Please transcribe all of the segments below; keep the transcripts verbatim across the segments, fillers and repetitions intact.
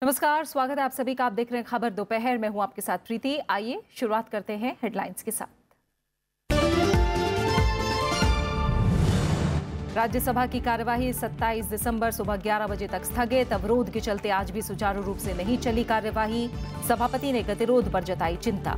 नमस्कार, स्वागत है आप सभी का। आप देख रहे हैं खबर दोपहर में, हूं आपके साथ प्रीति। आइए शुरुआत करते हैं हेडलाइंस के साथ। राज्यसभा की कार्यवाही सत्ताईस दिसंबर सुबह ग्यारह बजे तक स्थगित। अवरोध के चलते आज भी सुचारू रूप से नहीं चली कार्यवाही। सभापति ने गतिरोध पर जताई चिंता।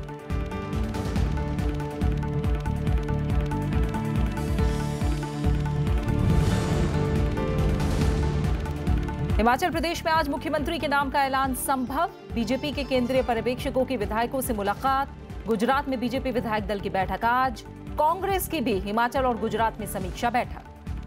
हिमाचल प्रदेश में आज मुख्यमंत्री के नाम का ऐलान संभव। बीजेपी के केंद्रीय पर्यवेक्षकों की विधायकों से मुलाकात। गुजरात में बीजेपी विधायक दल की बैठक आज। कांग्रेस की भी हिमाचल और गुजरात में समीक्षा बैठक।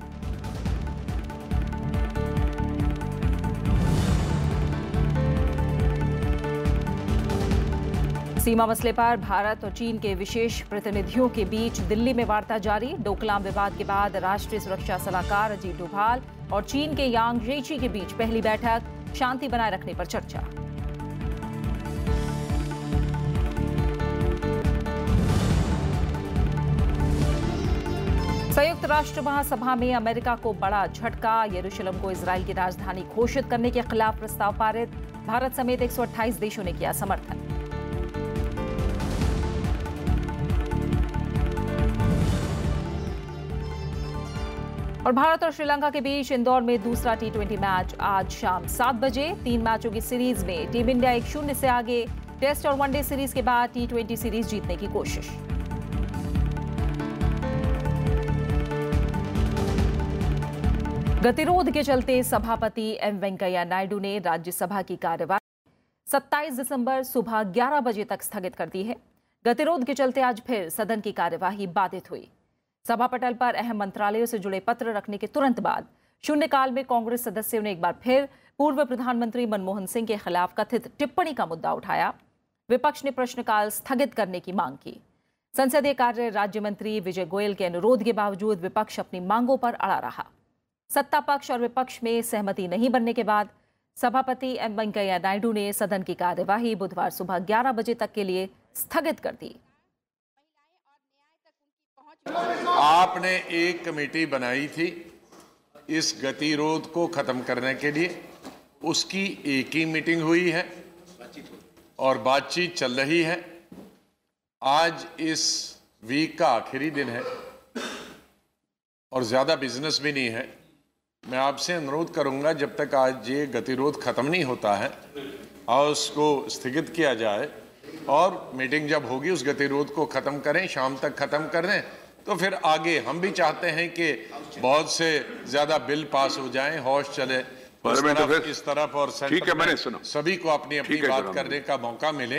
सीमा मसले पर भारत और चीन के विशेष प्रतिनिधियों के बीच दिल्ली में वार्ता जारी। डोकलाम विवाद के बाद राष्ट्रीय सुरक्षा सलाहकार अजीत डोभाल और चीन के यांग जैची के बीच पहली बैठक। शांति बनाए रखने पर चर्चा। संयुक्त राष्ट्र महासभा में अमेरिका को बड़ा झटका। यरूशलेम को इजरायल की राजधानी घोषित करने के खिलाफ प्रस्ताव पारित। भारत समेत एक सौ अट्ठाईस देशों ने किया समर्थन। और भारत और श्रीलंका के बीच इंदौर में दूसरा टी ट्वेंटी मैच आज शाम सात बजे। तीन मैचों की सीरीज में टीम इंडिया एक शून्य से आगे। टेस्ट और वनडे सीरीज के बाद टी ट्वेंटी सीरीज जीतने की कोशिश। गतिरोध के चलते सभापति एम वेंकैया नायडू ने राज्यसभा की कार्यवाही सत्ताईस दिसंबर सुबह ग्यारह बजे तक स्थगित कर दी है। गतिरोध के चलते आज फिर सदन की कार्यवाही बाधित हुई। सभा पटल पर अहम मंत्रालयों से जुड़े पत्र रखने के तुरंत बाद शून्यकाल में कांग्रेस सदस्यों ने एक बार फिर पूर्व प्रधानमंत्री मनमोहन सिंह के खिलाफ कथित टिप्पणी का मुद्दा उठाया। विपक्ष ने प्रश्नकाल स्थगित करने की मांग की। संसदीय कार्य राज्य मंत्री विजय गोयल के अनुरोध के बावजूद विपक्ष अपनी मांगों पर अड़ा रहा। सत्ता पक्ष और विपक्ष में सहमति नहीं बनने के बाद सभापति एम वेंकैया नायडू ने सदन की कार्यवाही बुधवार सुबह ग्यारह बजे तक के लिए स्थगित कर दी। आपने एक कमेटी बनाई थी इस गतिरोध को खत्म करने के लिए। उसकी एक ही मीटिंग हुई है और बातचीत चल रही है। आज इस वीक का आखिरी दिन है और ज्यादा बिजनेस भी नहीं है। मैं आपसे अनुरोध करूंगा, जब तक आज ये गतिरोध खत्म नहीं होता है और उसको स्थगित किया जाए, और मीटिंग जब होगी उस गतिरोध को खत्म करें, शाम तक खत्म कर दें। तो फिर आगे हम भी चाहते हैं कि बहुत से ज्यादा बिल पास हो जाएं, हौश चले उस तरफ, इस तरफ और ठीक है, मैंने सुना। सभी को अपनी अपनी बात करने का मौका मिले।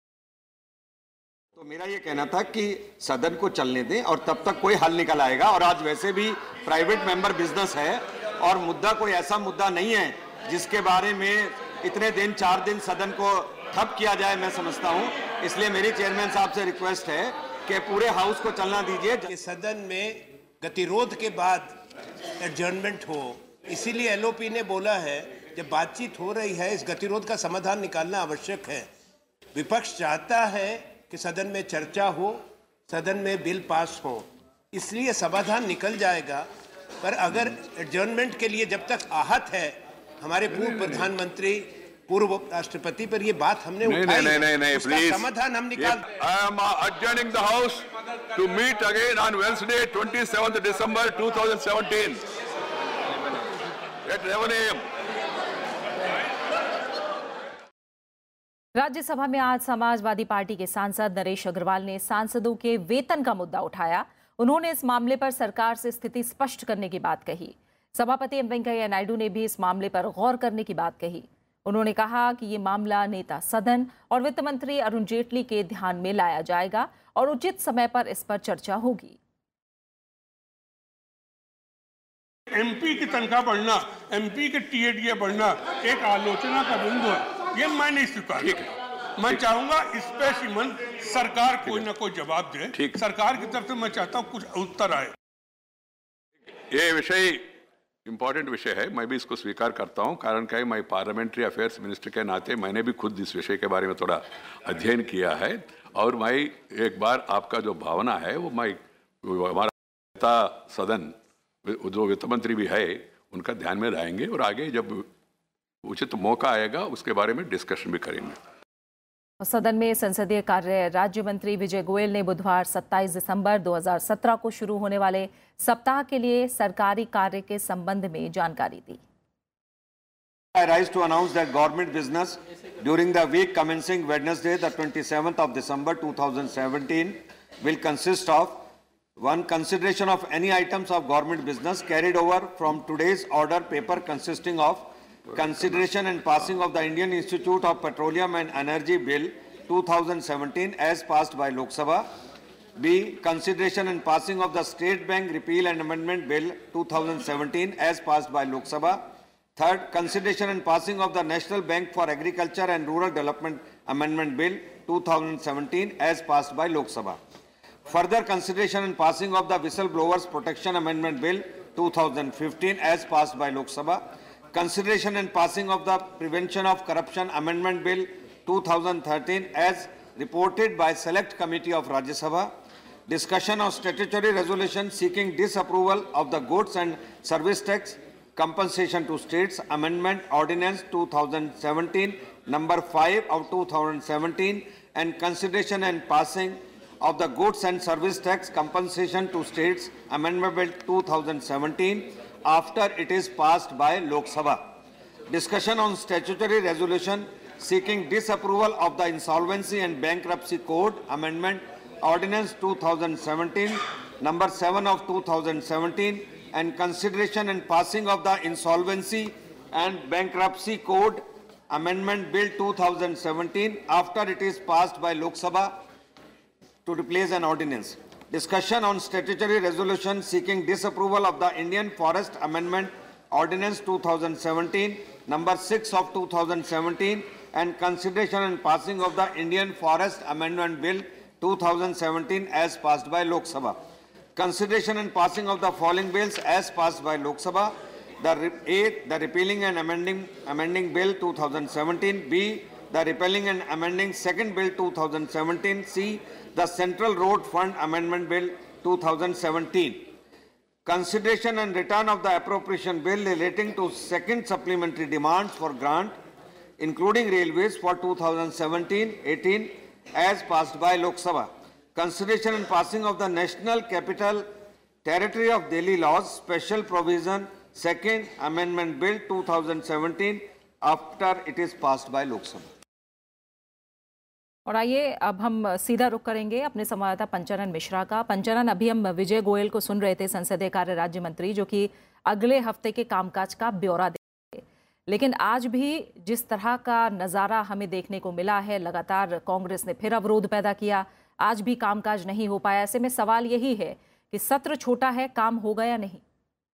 तो मेरा ये कहना था कि सदन को चलने दें और तब तक कोई हल निकल आएगा। और आज वैसे भी प्राइवेट मेंबर बिजनेस है और मुद्दा कोई ऐसा मुद्दा नहीं है जिसके बारे में इतने दिन चार दिन सदन को ठप किया जाए, मैं समझता हूँ। इसलिए मेरी चेयरमैन साहब से रिक्वेस्ट है कि पूरे हाउस को चलना दीजिए। कि सदन में गतिरोध के बाद एडजर्नमेंट हो, इसीलिए एलओपी ने बोला है जब बातचीत हो रही है इस गतिरोध का समाधान निकालना आवश्यक है। विपक्ष चाहता है कि सदन में चर्चा हो, सदन में बिल पास हो, इसलिए समाधान निकल जाएगा। पर अगर एडजर्नमेंट के लिए जब तक आहत है हमारे पूर्व प्रधानमंत्री पूर्व राष्ट्रपति पर ये बात हमने नहीं, उठाई, नहीं, नहीं, नहीं, उसका please. समाधान हम निकाल। I am adjourning the house to meet again on Wednesday, twenty-seventh December two thousand seventeen at eleven a m Rajya Sabha में आज समाजवादी पार्टी के सांसद नरेश अग्रवाल ने सांसदों के वेतन का मुद्दा उठाया। उन्होंने इस मामले पर सरकार से स्थिति स्पष्ट करने की बात कही। सभापति एम वेंकैया नायडू ने भी इस मामले पर गौर करने की बात कही। उन्होंने कहा कि ये मामला नेता सदन और वित्त मंत्री अरुण जेटली के ध्यान में लाया जाएगा और उचित समय पर इस पर चर्चा होगी। एमपी की तनख्वाह बढ़ना, एमपी के टीएडीए बढ़ना एक आलोचना का बिंदु है, ये मैं नहीं स्वीकार। मैं चाहूंगा इस पे श्रीमंत सरकार कोई ना कोई जवाब दे। सरकार की तरफ से मैं चाहता हूँ कुछ उत्तर आए। ये विषय इम्पोर्टेंट विषय है, मैं भी इसको स्वीकार करता हूं। कारण क्या है, मैं पार्लियामेंट्री अफेयर्स मिनिस्टर के नाते मैंने भी खुद इस विषय के बारे में थोड़ा अध्ययन किया है। और मैं एक बार आपका जो भावना है वो मैं हमारा नेता सदन जो वित्त मंत्री भी है उनका ध्यान में लाएंगे और आगे जब उचित मौका आएगा उसके बारे में डिस्कशन भी करेंगे। सदन में संसदीय कार्य राज्य मंत्री विजय गोयल ने बुधवार सत्ताईस दिसंबर दो हज़ार सत्रह को शुरू होने वाले सप्ताह के लिए सरकारी कार्य के संबंध में जानकारी दी। I rise to announce that government business during the week commencing Wednesday, the twenty-seventh of December two thousand seventeen, will consist of one, consideration of any items of government business carried over from today's order paper, consisting of consideration and passing of the Indian Institute of Petroleum and Energy Bill two thousand seventeen as passed by Lok Sabha. B, consideration and passing of the State Bank Repeal and Amendment Bill two thousand seventeen as passed by Lok Sabha. Third, consideration and passing of the National Bank for Agriculture and Rural Development Amendment Bill two thousand seventeen as passed by Lok Sabha. Further, consideration and passing of the Whistleblowers Protection Amendment Bill two thousand fifteen as passed by Lok Sabha. Consideration and passing of the Prevention of Corruption Amendment Bill two thousand thirteen as reported by Select Committee of Rajya Sabha. Discussion of statutory resolution seeking disapproval of the Goods and Service Tax Compensation to States Amendment Ordinance two thousand seventeen number five of two thousand seventeen, and consideration and passing of the Goods and Service Tax Compensation to States Amendment Bill two thousand seventeen after it is passed by Lok Sabha. Discussion on statutory resolution seeking disapproval of the Insolvency and Bankruptcy Code Amendment Ordinance two thousand seventeen number seven of two thousand seventeen, and consideration and passing of the Insolvency and Bankruptcy Code Amendment Bill two thousand seventeen after it is passed by Lok Sabha to replace an ordinance. Discussion on statutory resolution seeking disapproval of the Indian Forest Amendment Ordinance two thousand seventeen number six of two thousand seventeen, and consideration and passing of the Indian Forest Amendment Bill two thousand seventeen as passed by Lok Sabha. Consideration and passing of the following bills as passed by Lok Sabha: the A, the repealing and amending amending bill two thousand seventeen; B, the repealing and amending second bill two thousand seventeen; C, the Central Road Fund Amendment Bill two thousand seventeen. Consideration and return of the appropriation bill relating to second supplementary demands for grant, including railways, for two thousand seventeen eighteen as passed by Lok Sabha. Consideration and passing of the National Capital Territory of Delhi Laws Special Provision Second Amendment Bill two thousand seventeen after it is passed by Lok Sabha. और आइए अब हम सीधा रुख करेंगे अपने संवाददाता पंचानन मिश्रा का। पंचानन, अभी हम विजय गोयल को सुन रहे थे, संसदीय कार्य राज्य मंत्री, जो कि अगले हफ्ते के कामकाज का ब्यौरा देंगे। लेकिन आज भी जिस तरह का नज़ारा हमें देखने को मिला है, लगातार कांग्रेस ने फिर अवरोध पैदा किया, आज भी कामकाज नहीं हो पाया। ऐसे में सवाल यही है कि सत्र छोटा है, काम होगा या नहीं?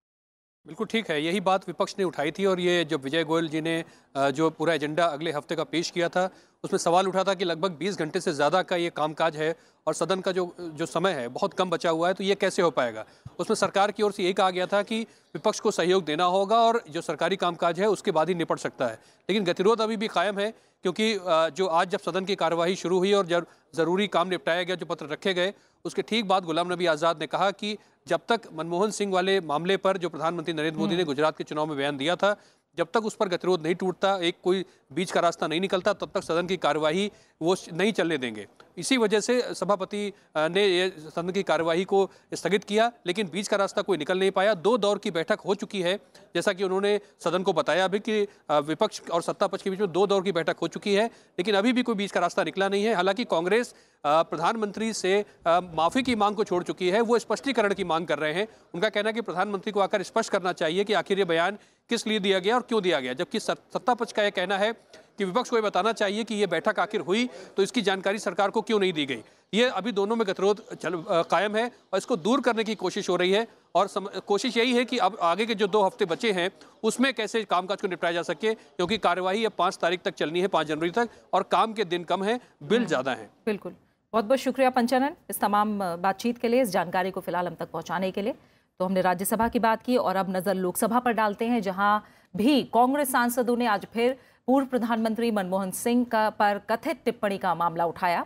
बिल्कुल ठीक है, यही बात विपक्ष ने उठाई थी और ये जो विजय गोयल जी ने जो पूरा एजेंडा अगले हफ्ते का पेश किया था, उसमें सवाल उठा था कि लगभग बीस घंटे से ज़्यादा का ये कामकाज है और सदन का जो जो समय है बहुत कम बचा हुआ है, तो ये कैसे हो पाएगा। उसमें सरकार की ओर से ये कहा गया था कि विपक्ष को सहयोग देना होगा और जो सरकारी कामकाज है उसके बाद ही निपट सकता है। लेकिन गतिरोध अभी भी कायम है, क्योंकि जो आज जब सदन की कार्यवाही शुरू हुई और जब ज़रूरी काम निपटाया गया, जो पत्र रखे गए, उसके ठीक बाद गुलाम नबी आज़ाद ने कहा कि जब तक मनमोहन सिंह वाले मामले पर जो प्रधानमंत्री नरेंद्र मोदी ने गुजरात के चुनाव में बयान दिया था, जब तक उस पर गतिरोध नहीं टूटता, एक कोई बीच का रास्ता नहीं निकलता, तब तक सदन की कार्यवाही वो नहीं चलने देंगे। इसी वजह से सभापति ने ये सदन की कार्यवाही को स्थगित किया, लेकिन बीच का रास्ता कोई निकल नहीं पाया। दो दौर की बैठक हो चुकी है, जैसा कि उन्होंने सदन को बताया अभी कि विपक्ष और सत्ता पक्ष के बीच में दो दौर की बैठक हो चुकी है, लेकिन अभी भी कोई बीच का रास्ता निकला नहीं है। हालांकि कांग्रेस प्रधानमंत्री से माफ़ी की मांग को छोड़ चुकी है, वो स्पष्टीकरण की मांग कर रहे हैं। उनका कहना है कि प्रधानमंत्री को आकर स्पष्ट करना चाहिए कि आखिर ये बयान किस लिए दिया गया और क्यों दिया गया, जबकि सत्ता पक्ष का यह कहना है कि विपक्ष को ये बताना चाहिए कि ये बैठक आखिर हुई तो इसकी जानकारी सरकार को क्यों नहीं दी गई। ये अभी दोनों में गतिरोध चल कायम है और इसको दूर करने की कोशिश हो रही है और सम, कोशिश यही है कि अब आगे के जो दो हफ्ते बचे हैं उसमें कैसे कामकाज को निपटाया जा सके, क्योंकि कार्यवाही अब पाँच तारीख तक चलनी है, पाँच जनवरी तक, और काम के दिन कम है, बिल ज़्यादा है। बिल्कुल, बहुत बहुत शुक्रिया पंचानन इस तमाम बातचीत के लिए, इस जानकारी को फिलहाल हम तक पहुँचाने के लिए। तो हमने राज्यसभा की बात की और अब नज़र लोकसभा पर डालते हैं, जहाँ भी कांग्रेस सांसदों ने आज फिर पूर्व प्रधानमंत्री मनमोहन सिंह का पर कथित टिप्पणी का मामला उठाया।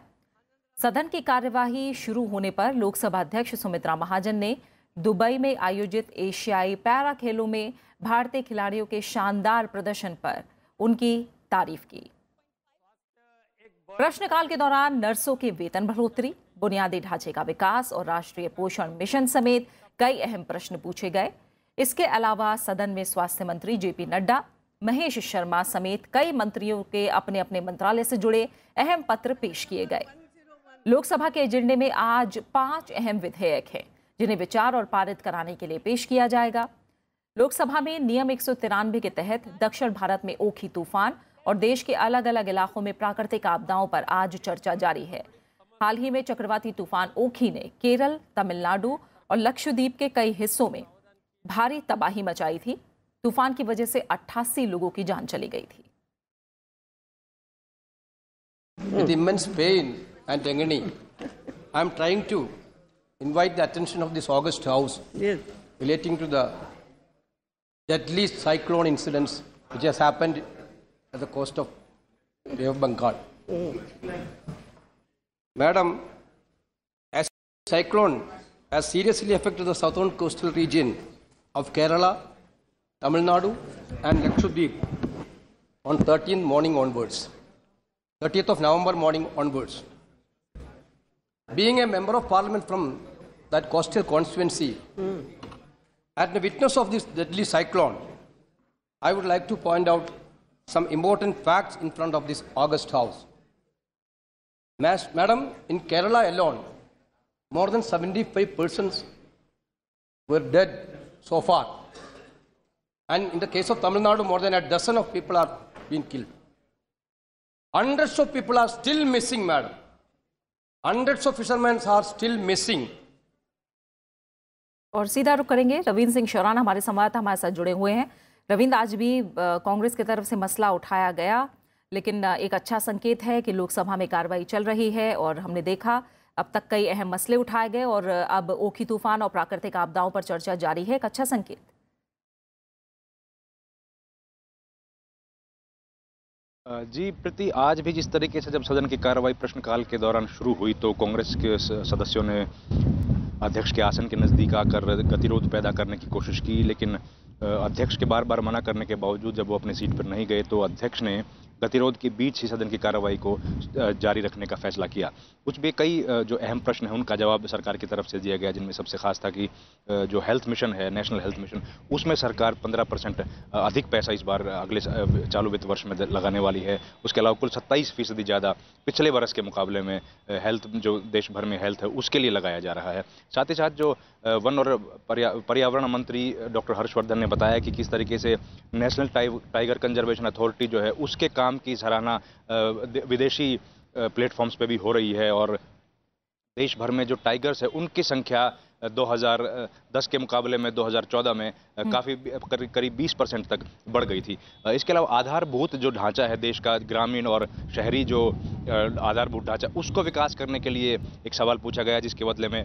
सदन की कार्यवाही शुरू होने पर लोकसभा अध्यक्ष सुमित्रा महाजन ने दुबई में आयोजित एशियाई पैरा खेलों में भारतीय खिलाड़ियों के शानदार प्रदर्शन पर उनकी तारीफ की। प्रश्नकाल के दौरान नर्सों के वेतन बढ़ोतरी, बुनियादी ढांचे का विकास और राष्ट्रीय पोषण मिशन समेत कई अहम प्रश्न पूछे गए। इसके अलावा सदन में स्वास्थ्य मंत्री जेपी नड्डा, महेश शर्मा समेत कई मंत्रियों के अपने अपने मंत्रालय से जुड़े अहम पत्र पेश किए गए। लोकसभा के एजेंडे में आज पांच अहम विधेयक हैं जिन्हें विचार और पारित कराने के लिए पेश किया जाएगा। लोकसभा में नियम एक सौ तिरानवे के तहत दक्षिण भारत में ओखी तूफान और देश के अलग अलग इलाकों में प्राकृतिक आपदाओं पर आज चर्चा जारी है। हाल ही में चक्रवाती तूफान ओखी ने केरल, तमिलनाडु और लक्षद्वीप के कई हिस्सों में भारी तबाही मचाई थी। तूफान की वजह से अट्ठासी लोगों की जान चली गई थी। With immense pain and agony, I am trying to invite the attention of this august House yes. relating to the deadly cyclone incidents which has happened at the coast of Bay of Bengal. Mm. Madam, as cyclone has seriously affected the southern coastal region of Kerala, Tamil Nadu and Lakshadweep on thirteenth morning onwards, thirtieth of November morning onwards. Being a member of parliament from that coastal constituency, mm. at the witness of this deadly cyclone, I would like to point out some important facts in front of this august House. Mas, Madam, in Kerala alone, more than seventy-five persons were dead so far. And in the case of Tamil Nadu, more than a dozen of people are being killed. Hundreds of people are still missing, madam. Hundreds of fishermen are still missing. और सीधा रुख करेंगे, रविंद्र सिंह शौराना हमारे संवाददाता हमारे साथ जुड़े हुए हैं। रविंद्र, आज भी कांग्रेस की तरफ से मसला उठाया गया, लेकिन एक अच्छा संकेत है कि लोकसभा में कार्रवाई चल रही है और हमने देखा अब तक कई अहम मसले उठाए गए और अब ओखी तूफान और प्राकृतिक आपदाओं पर चर्चा जारी है। एक अच्छा संकेत। जी प्रति, आज भी जिस तरीके से जब सदन की कार्रवाई प्रश्नकाल के दौरान शुरू हुई तो कांग्रेस के सदस्यों ने अध्यक्ष के आसन के नज़दीक आकर गतिरोध पैदा करने की कोशिश की, लेकिन अध्यक्ष के बार बार मना करने के बावजूद जब वो अपनी सीट पर नहीं गए तो अध्यक्ष ने गतिरोध के बीच ही सदन की कार्रवाई को जारी रखने का फैसला किया। कुछ भी कई जो अहम प्रश्न हैं उनका जवाब सरकार की तरफ से दिया गया, जिनमें सबसे खास था कि जो हेल्थ मिशन है, नेशनल हेल्थ मिशन, उसमें सरकार पंद्रह परसेंट अधिक पैसा इस बार अगले चालू वित्त वर्ष में लगाने वाली है। उसके अलावा कुल सत्ताईस फीसदी ज़्यादा पिछले वर्ष के मुकाबले में हेल्थ, जो देश भर में हेल्थ है, उसके लिए लगाया जा रहा है। साथ ही साथ जो वन और पर्यावरण मंत्री डॉक्टर हर्षवर्धन ने बताया कि किस तरीके से नेशनल टाइगर कंजर्वेशन अथॉरिटी जो है उसके काम की सराहना विदेशी प्लेटफॉर्म्स पे भी हो रही है और देश भर में जो टाइगर्स है उनकी संख्या दो हज़ार दस के मुकाबले में दो हज़ार चौदह में काफ़ी करीब बीस परसेंट तक बढ़ गई थी। इसके अलावा आधारभूत जो ढांचा है देश का, ग्रामीण और शहरी जो आधारभूत ढांचा, उसको विकास करने के लिए एक सवाल पूछा गया, जिसके बदले में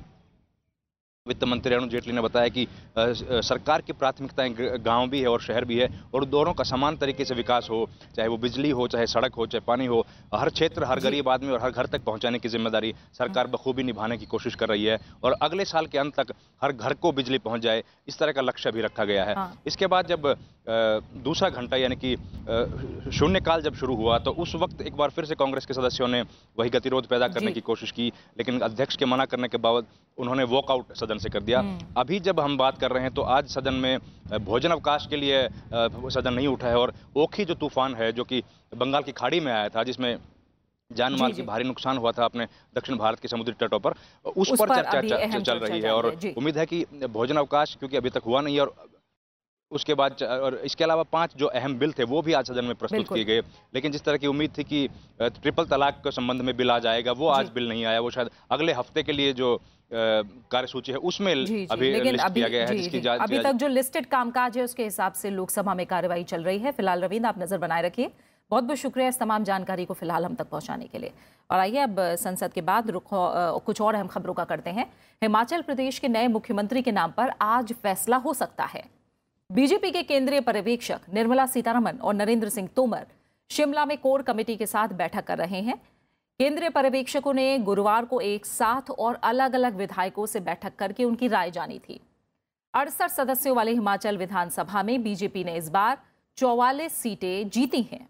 वित्त मंत्री अरुण जेटली ने बताया कि सरकार की प्राथमिकताएं गांव भी है और शहर भी है और दोनों का समान तरीके से विकास हो, चाहे वो बिजली हो, चाहे सड़क हो, चाहे पानी हो, हर क्षेत्र, हर गरीब आदमी और हर घर तक पहुंचाने की जिम्मेदारी सरकार बखूबी निभाने की कोशिश कर रही है और अगले साल के अंत तक हर घर को बिजली पहुंच जाए, इस तरह का लक्ष्य भी रखा गया है। हाँ। इसके बाद जब दूसरा घंटा यानी कि शून्यकाल जब शुरू हुआ तो उस वक्त एक बार फिर से कांग्रेस के सदस्यों ने वही गतिरोध पैदा करने की कोशिश की, लेकिन अध्यक्ष के मना करने के बाद उन्होंने वॉकआउट सदन से कर दिया। अभी जब हम बात कर रहे हैं तो आज सदन में भोजन अवकाश के लिए सदन नहीं उठा है और ओखी जो तूफान है जो कि बंगाल की खाड़ी में आया था, जिसमें जान माल की भारी नुकसान हुआ था अपने दक्षिण भारत के समुद्री तटों पर, उस, उस पर चर्चा चल रही है और उम्मीद है कि भोजन अवकाश क्योंकि अभी तक हुआ नहीं है और उसके बाद और इसके अलावा पांच जो अहम बिल थे वो भी आज सदन में प्रस्तुत किए गए, लेकिन जिस तरह की उम्मीद थी कि ट्रिपल तलाक के संबंध में बिल आ जाएगा वो आज बिल नहीं आया। वो शायद अगले हफ्ते के लिए जो कार्यसूची है उसमें अभी लिस्ट किया गया है, जिसकी जांच अभी तक जो लिस्टेड कामकाज है उसके हिसाब से लोकसभा में कार्रवाई चल रही है। फिलहाल रविंद्र, आप नजर बनाए रखिए। बहुत बहुत शुक्रिया इस तमाम जानकारी को फिलहाल हम तक पहुंचाने के लिए। और आइए अब संसद के बाद रुख कुछ और अहम खबरों का करते हैं। हिमाचल प्रदेश के नए मुख्यमंत्री के नाम पर आज फैसला हो सकता है। बीजेपी के केंद्रीय पर्यवेक्षक निर्मला सीतारमण और नरेंद्र सिंह तोमर शिमला में कोर कमेटी के साथ बैठक कर रहे हैं। केंद्रीय पर्यवेक्षकों ने गुरुवार को एक साथ और अलग अलग विधायकों से बैठक करके उनकी राय जानी थी। अड़सठ सदस्यों वाले हिमाचल विधानसभा में बीजेपी ने इस बार चौवालीस सीटें जीती हैं।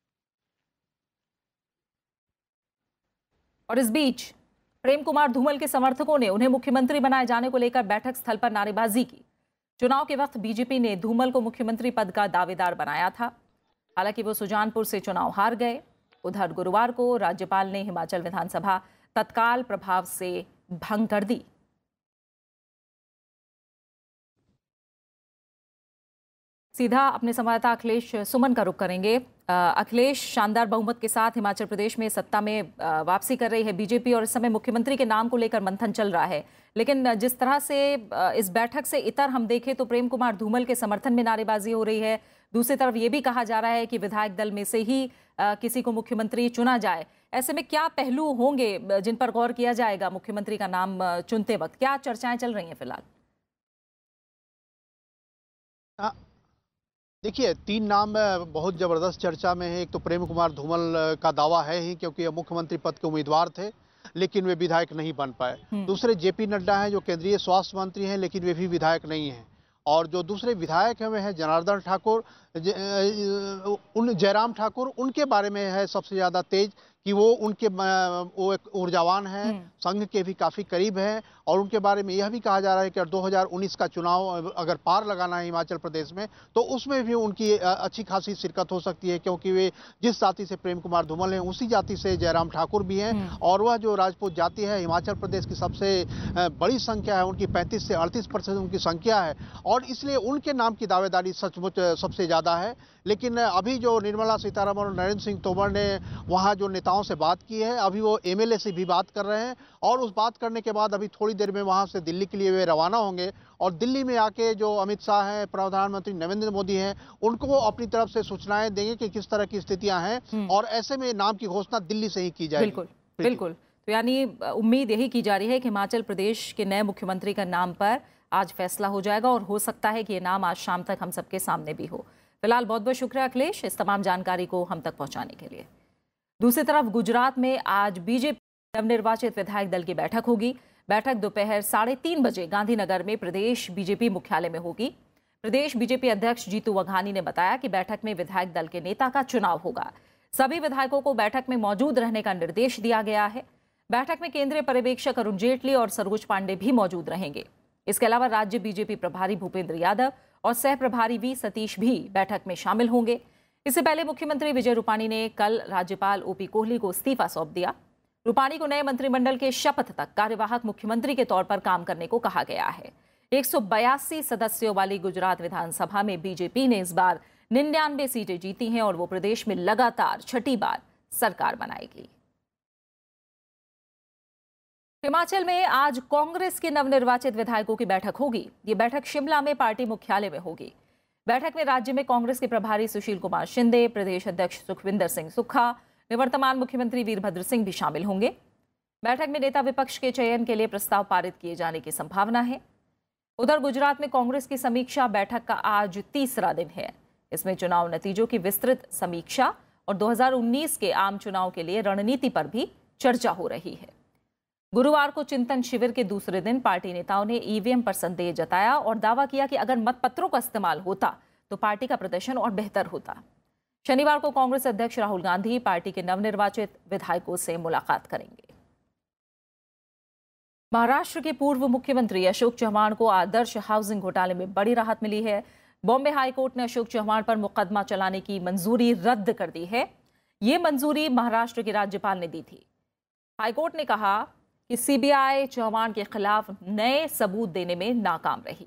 और इस बीच प्रेम कुमार धूमल के समर्थकों ने उन्हें मुख्यमंत्री बनाए जाने को लेकर बैठक स्थल पर नारेबाजी की। चुनाव के वक्त बीजेपी ने धूमल को मुख्यमंत्री पद का दावेदार बनाया था। हालांकि वो सुजानपुर से चुनाव हार गए। उधर गुरुवार को राज्यपाल ने हिमाचल विधानसभा तत्काल प्रभाव से भंग कर दी। सीधा अपने संवाददाता अखिलेश सुमन का रुख करेंगे। अखिलेश, शानदार बहुमत के साथ हिमाचल प्रदेश में सत्ता में वापसी कर रही है बीजेपी और इस समय मुख्यमंत्री के नाम को लेकर मंथन चल रहा है, लेकिन जिस तरह से इस बैठक से इतर हम देखें तो प्रेम कुमार धूमल के समर्थन में नारेबाजी हो रही है। दूसरी तरफ ये भी कहा जा रहा है कि विधायक दल में से ही किसी को मुख्यमंत्री चुना जाए। ऐसे में क्या पहलू होंगे जिन पर गौर किया जाएगा मुख्यमंत्री का नाम चुनते वक्त? क्या चर्चाएं चल रही हैं फिलहाल? देखिए, तीन नाम बहुत ज़बरदस्त चर्चा में है। एक तो प्रेम कुमार धूमल का दावा है ही, क्योंकि मुख्यमंत्री पद के उम्मीदवार थे लेकिन वे विधायक नहीं बन पाए। दूसरे जेपी नड्डा हैं जो केंद्रीय स्वास्थ्य मंत्री हैं, लेकिन वे भी विधायक नहीं हैं। और जो दूसरे विधायक हैं वे हैं जनार्दन ठाकुर, उन जयराम ठाकुर। उनके बारे में है सबसे ज़्यादा तेज कि वो उनके वो एक ऊर्जावान हैं, संघ के भी काफ़ी करीब हैं। और उनके बारे में यह भी कहा जा रहा है कि दो हज़ार उन्नीस का चुनाव अगर पार लगाना है हिमाचल प्रदेश में तो उसमें भी उनकी अच्छी खासी शिरकत हो सकती है, क्योंकि वे जिस जाति से प्रेम कुमार धूमल हैं उसी जाति से जयराम ठाकुर भी हैं। और वह जो राजपूत जाति है हिमाचल प्रदेश की सबसे बड़ी संख्या है, उनकी पैंतीस से अड़तीस परसेंट उनकी संख्या है और इसलिए उनके नाम की दावेदारी सचमुच सबसे ज़्यादा है। लेकिन अभी जो निर्मला सीतारमण और नरेंद्र सिंह तोमर ने वहाँ जो नेताओं से बात की है, अभी वो एमएलए से भी बात कर रहे हैं और उस बात करने के बाद अभी थोड़ी देर में वहाँ से दिल्ली के लिए वे रवाना होंगे। और दिल्ली में आके जो अमित शाह हैं, प्रधानमंत्री नरेंद्र मोदी हैं, उनको अपनी तरफ से सूचनाएं देंगे कि किस तरह की स्थितियां हैं और ऐसे में नाम की घोषणा दिल्ली से ही की जाएगी। बिल्कुल बिल्कुल। तो यानी उम्मीद यही की जा रही है कि हिमाचल प्रदेश के नए मुख्यमंत्री का नाम पर आज फैसला हो जाएगा और हो सकता है कि ये नाम आज शाम तक हम सबके सामने भी हो। फिलहाल बहुत बहुत शुक्रिया अखिलेश इस तमाम जानकारी को हम तक पहुंचाने के लिए। दूसरी तरफ गुजरात में आज बीजेपी नवनिर्वाचित विधायक दल की बैठक होगी। बैठक दोपहर साढ़े तीन बजे गांधीनगर में प्रदेश बीजेपी मुख्यालय में होगी। प्रदेश बीजेपी अध्यक्ष जीतू वघानी ने बताया कि बैठक में विधायक दल के नेता का चुनाव होगा। सभी विधायकों को बैठक में मौजूद रहने का निर्देश दिया गया है। बैठक में केंद्रीय पर्यवेक्षक अरुण जेटली और सरोज पांडे भी मौजूद रहेंगे। इसके अलावा राज्य बीजेपी प्रभारी भूपेंद्र यादव और सह प्रभारी वी सतीश भी बैठक में शामिल होंगे। इससे पहले मुख्यमंत्री विजय रूपाणी ने कल राज्यपाल ओपी कोहली को इस्तीफा सौंप दिया। रूपाणी को नए मंत्रिमंडल के शपथ तक कार्यवाहक मुख्यमंत्री के तौर पर काम करने को कहा गया है। एक सौ बयासी सदस्यों वाली गुजरात विधानसभा में बीजेपी ने इस बार निन्यानवे सीटें जीती हैं और वो प्रदेश में लगातार छठी बार सरकार बनाएगी। हिमाचल में आज कांग्रेस के नवनिर्वाचित विधायकों की बैठक होगी। ये बैठक शिमला में पार्टी मुख्यालय में होगी। बैठक में राज्य में कांग्रेस के प्रभारी सुशील कुमार शिंदे, प्रदेश अध्यक्ष सुखविंदर सिंह सुक्खा, निवर्तमान मुख्यमंत्री वीरभद्र सिंह भी शामिल होंगे। बैठक में नेता विपक्ष के चयन के लिए प्रस्ताव पारित किए जाने की संभावना है। उधर गुजरात में कांग्रेस की समीक्षा बैठक का आज तीसरा दिन है। इसमें चुनाव नतीजों की विस्तृत समीक्षा और दो हज़ार उन्नीस के आम चुनाव के लिए रणनीति पर भी चर्चा हो रही है। गुरुवार को चिंतन शिविर के दूसरे दिन पार्टी नेताओं ने ईवीएम पर संदेह जताया और दावा किया कि अगर मतपत्रों का इस्तेमाल होता तो पार्टी का प्रदर्शन और बेहतर होता। शनिवार को कांग्रेस अध्यक्ष राहुल गांधी पार्टी के नवनिर्वाचित विधायकों से मुलाकात करेंगे। महाराष्ट्र के पूर्व मुख्यमंत्री अशोक चव्हाण को आदर्श हाउसिंग घोटाले में बड़ी राहत मिली है। बॉम्बे हाईकोर्ट ने अशोक चव्हाण पर मुकदमा चलाने की मंजूरी रद्द कर दी है। ये मंजूरी महाराष्ट्र के राज्यपाल ने दी थी। हाईकोर्ट ने कहा कि सीबीआई चव्हाण के खिलाफ नए सबूत देने में नाकाम रही।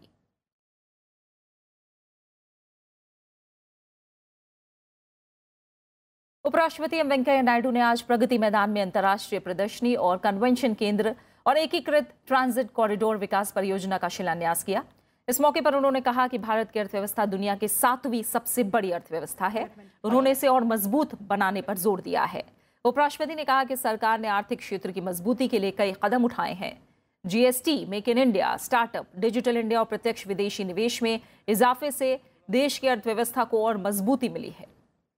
उपराष्ट्रपति एम वेंकैया नायडू ने आज प्रगति मैदान में अंतर्राष्ट्रीय प्रदर्शनी और कन्वेंशन केंद्र और एकीकृत ट्रांजिट कॉरिडोर विकास परियोजना का शिलान्यास किया। इस मौके पर उन्होंने कहा कि भारत की अर्थव्यवस्था दुनिया की सातवीं सबसे बड़ी अर्थव्यवस्था है। उन्होंने इसे और मजबूत बनाने पर जोर दिया है। उपराष्ट्रपति ने कहा कि सरकार ने आर्थिक क्षेत्र की मजबूती के लिए कई कदम उठाए हैं। GST, make in India, startup, digital India और प्रत्यक्ष विदेशी निवेश में इजाफे से देश की अर्थव्यवस्था को और मजबूती मिली है।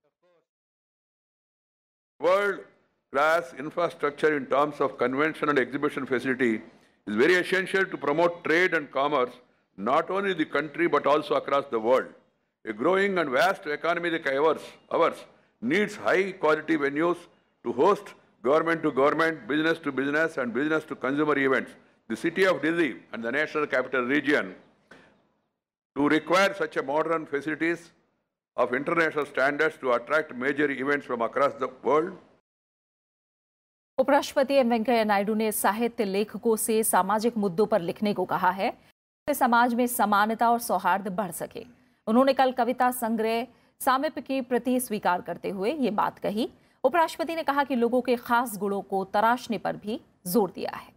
World class infrastructure in terms of convention and exhibition facility is very essential to promote trade and commerce not only in the country but also across the world. A growing and vast economic ours, ours needs high quality venues to host government to government, business to business and business to consumer events. The city of Delhi and the national capital region to require such a modern facilities of international standards to attract major events from across the world. उपराष्ट्रपति M Venkaiah Naidu ने साहित्य लेखकों से सामाजिक मुद्दों पर लिखने को कहा है जिससे समाज में समानता और सौहार्द बढ़ सके। उन्होंने कल कविता संग्रह सामिप्य की प्रति स्वीकार करते हुए ये बात कही। उपराष्ट्रपति ने कहा कि लोगों के खास गुणों को तराशने पर भी जोर दिया है।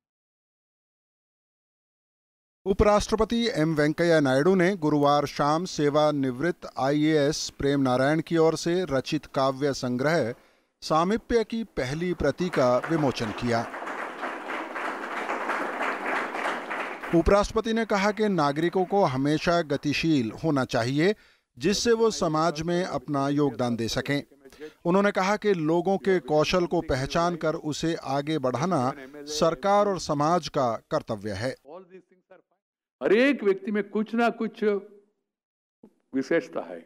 उपराष्ट्रपति एम वेंकैया नायडू ने गुरुवार शाम सेवानिवृत्त आई ए एस प्रेम नारायण की ओर से रचित काव्य संग्रह सामिप्य की पहली प्रति का विमोचन किया। उपराष्ट्रपति ने कहा कि नागरिकों को हमेशा गतिशील होना चाहिए जिससे वो समाज में अपना योगदान दे सकें। उन्होंने कहा कि लोगों के कौशल को पहचान कर उसे आगे बढ़ाना सरकार और समाज का कर्तव्य है। हर एक व्यक्ति में कुछ ना कुछ विशेषता है।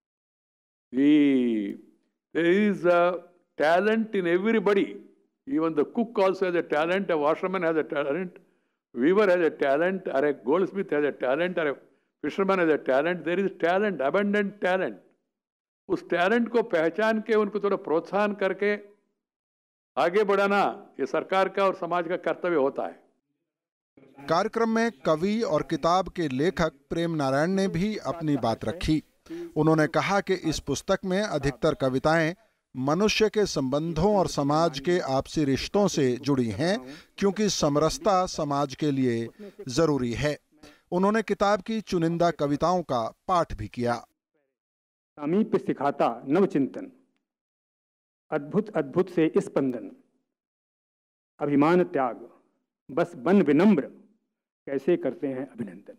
There is a talent in everybody. Even the cook also has a talent, a washerman has a talent, weaver has a talent, or a goldsmith has a talent, or a fisherman has a talent. There is talent, abundant talent. उस talent को पहचान के उनको थोड़ा प्रोत्साहन करके आगे बढ़ाना ये सरकार का और समाज का कर्तव्य होता है। कार्यक्रम में कवि और किताब के लेखक प्रेम नारायण ने भी अपनी बात रखी। उन्होंने कहा कि इस पुस्तक में अधिकतर कविताएं मनुष्य के संबंधों और समाज के आपसी रिश्तों से जुड़ी हैं क्योंकि समरसता समाज के लिए जरूरी है। उन्होंने किताब की चुनिंदा कविताओं का पाठ भी किया। सामीप्य सिखाता नवचिंतन, अद्भुत अद्भुत से स्पंदन, अभिमान त्याग, बस बन विनम्र, कैसे करते हैं अभिनंदन।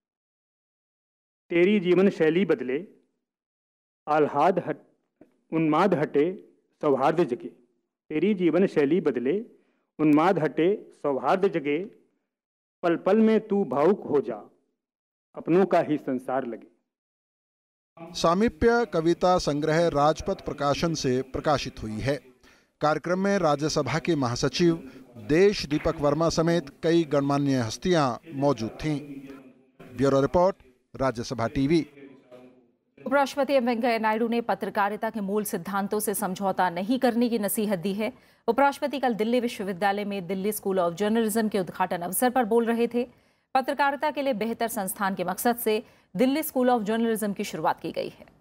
तेरी जीवन शैली बदले, आह्लाद हट उन्माद हटे, सौहार्द जगे। तेरी जीवन शैली बदले, उन्माद हटे, सौहार्द जगे। पल पल में तू भावुक हो जा, अपनों का ही संसार लगे। सामिप्य कविता संग्रह राजपथ प्रकाशन से प्रकाशित हुई है। कार्यक्रम में राज्यसभा के महासचिव देश दीपक वर्मा समेत कई गणमान्य हस्तियां मौजूद थीं। Bureau report, Rajya Sabha TV. उपराष्ट्रपति एम वेंकैया नायडू ने पत्रकारिता के मूल सिद्धांतों से समझौता नहीं करने की नसीहत दी है। उपराष्ट्रपति कल दिल्ली विश्वविद्यालय में दिल्ली स्कूल ऑफ जर्नलिज्म के उद्घाटन अवसर पर बोल रहे थे। पत्रकारिता के लिए बेहतर संस्थान के मकसद से दिल्ली स्कूल ऑफ जर्नलिज्म की शुरुआत की गई है।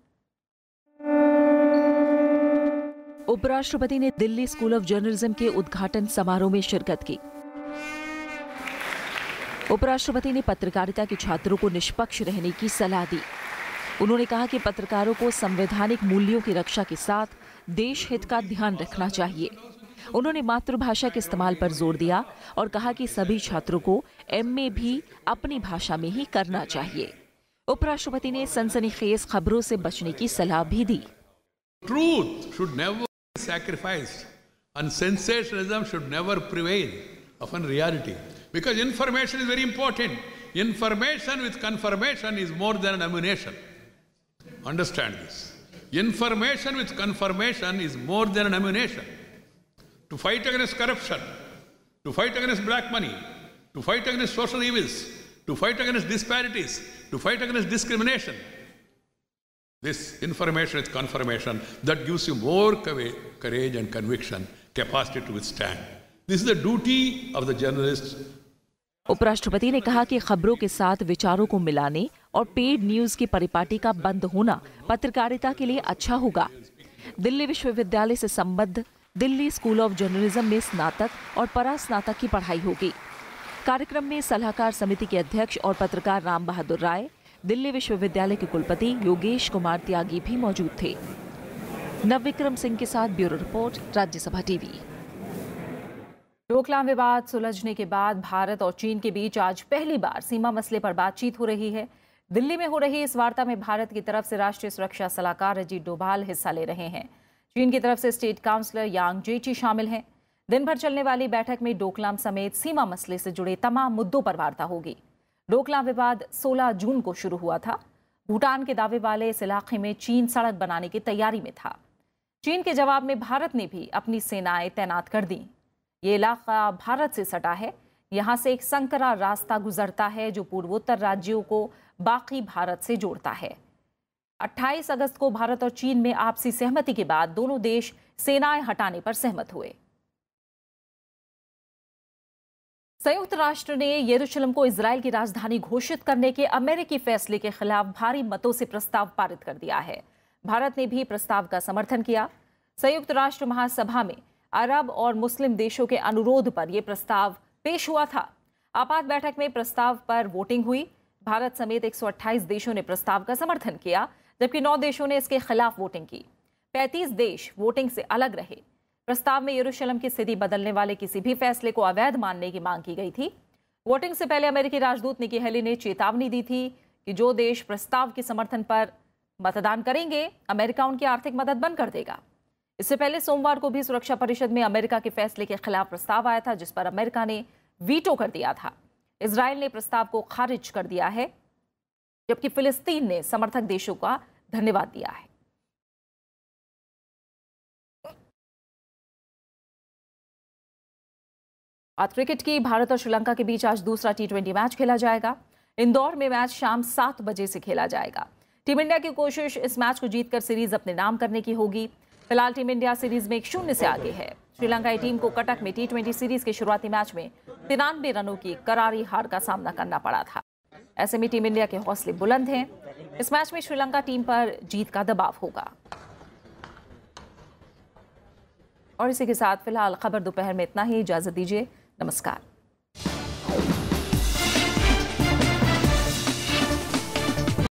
उपराष्ट्रपति ने दिल्ली स्कूल ऑफ जर्नलिज्म के उद्घाटन समारोह में शिरकत की। उपराष्ट्रपति ने पत्रकारिता के छात्रों को निष्पक्ष रहने की सलाह दी। उन्होंने कहा कि पत्रकारों को संवैधानिक मूल्यों की रक्षा के साथ देश हित का ध्यान रखना चाहिए। उन्होंने मातृभाषा के इस्तेमाल पर जोर दिया और कहा कि सभी छात्रों को एमए भी अपनी भाषा में ही करना चाहिए। उपराष्ट्रपति ने सनसनीखेज खबरों से बचने की सलाह भी दी। Truth should never be sacrificed and sensationalism should never prevail upon reality. Because information is very important. Information with confirmation is more than an ammunition. Understand this. Information with confirmation is more than an ammunition. To fight against corruption, to fight against black money, to fight against social evils, to fight against disparities, to fight against discrimination. This information with confirmation that gives you more courage and conviction, capacity to withstand. This is the duty of the journalist. उपराष्ट्रपति ने कहा कि खबरों के साथ विचारों को मिलाने और पेड न्यूज की परिपाटी का बंद होना पत्रकारिता के लिए अच्छा होगा। दिल्ली विश्वविद्यालय से संबद्ध दिल्ली स्कूल ऑफ जर्नलिज्म में स्नातक और परास्नातक की पढ़ाई होगी। कार्यक्रम में सलाहकार समिति के अध्यक्ष और पत्रकार राम बहादुर राय, दिल्ली विश्वविद्यालय के कुलपति योगेश कुमार त्यागी भी मौजूद थे। नवविक्रम सिंह के साथ bureau report, Rajya Sabha TV. Doklam विवाद सुलझने के बाद भारत और चीन के बीच आज पहली बार सीमा मसले पर बातचीत हो रही है। दिल्ली में हो रही इस वार्ता में भारत की तरफ से राष्ट्रीय सुरक्षा सलाहकार अजीत डोभाल हिस्सा ले रहे हैं। चीन की तरफ से स्टेट काउंसलर यांग जेची शामिल हैं। दिन भर चलने वाली बैठक में डोकलाम समेत सीमा मसले से जुड़े तमाम मुद्दों पर वार्ता होगी। डोकलाम विवाद सोलह जून को शुरू हुआ था। भूटान के दावे वाले इस इलाके में चीन सड़क बनाने की तैयारी में था। चीन के जवाब में भारत ने भी अपनी सेनाएं तैनात कर दी। ये इलाका भारत से सटा है। यहाँ से एक संकरा रास्ता गुजरता है जो पूर्वोत्तर राज्यों को बाकी भारत से जोड़ता है। अट्ठाईस अगस्त को भारत और चीन में आपसी सहमति के बाद दोनों देश सेनाएं हटाने पर सहमत हुए। संयुक्त राष्ट्र ने यरूशलेम को इजरायल की राजधानी घोषित करने के अमेरिकी फैसले के खिलाफ भारी मतों से प्रस्ताव पारित कर दिया है। भारत ने भी प्रस्ताव का समर्थन किया। संयुक्त राष्ट्र महासभा में अरब और मुस्लिम देशों के अनुरोध पर यह प्रस्ताव पेश हुआ था। आपात बैठक में प्रस्ताव पर वोटिंग हुई। भारत समेत एक सौ अट्ठाईस देशों ने प्रस्ताव का समर्थन किया, जबकि नौ देशों ने इसके खिलाफ वोटिंग की। पैंतीस देश वोटिंग से अलग रहे। प्रस्ताव में यरूशलेम की स्थिति बदलने वाले किसी भी फैसले को अवैध मानने की मांग की गई थी। वोटिंग से पहले अमेरिकी राजदूत निकी हेली ने चेतावनी दी थी कि जो देश प्रस्ताव के समर्थन पर मतदान करेंगे, अमेरिका उनकी आर्थिक मदद बंद कर देगा। इससे पहले सोमवार को भी सुरक्षा परिषद में अमेरिका के फैसले के खिलाफ प्रस्ताव आया था, जिस पर अमेरिका ने वीटो कर दिया था। इजरायल ने प्रस्ताव को खारिज कर दिया है, जबकि फिलिस्तीन ने समर्थक देशों का धन्यवाद दिया है। आज क्रिकेट की भारत और श्रीलंका के बीच आज दूसरा टी ट्वेंटी मैच खेला जाएगा। इंदौर में मैच शाम सात बजे से खेला जाएगा। टीम इंडिया की कोशिश इस मैच को जीतकर सीरीज अपने नाम करने की होगी। फिलहाल टीम इंडिया सीरीज में एक शून्य से आगे है। श्रीलंकाई टीम को कटक में टी ट्वेंटी सीरीज के शुरुआती मैच में तिरानवे रनों की करारी हार का सामना करना पड़ा था। ऐसे में टीम इंडिया के हौसले बुलंद हैं। इस मैच में श्रीलंका टीम पर जीत का दबाव होगा। और इसी के साथ फिलहाल खबर दोपहर में इतना ही। इजाजत दीजिए। नमस्कार।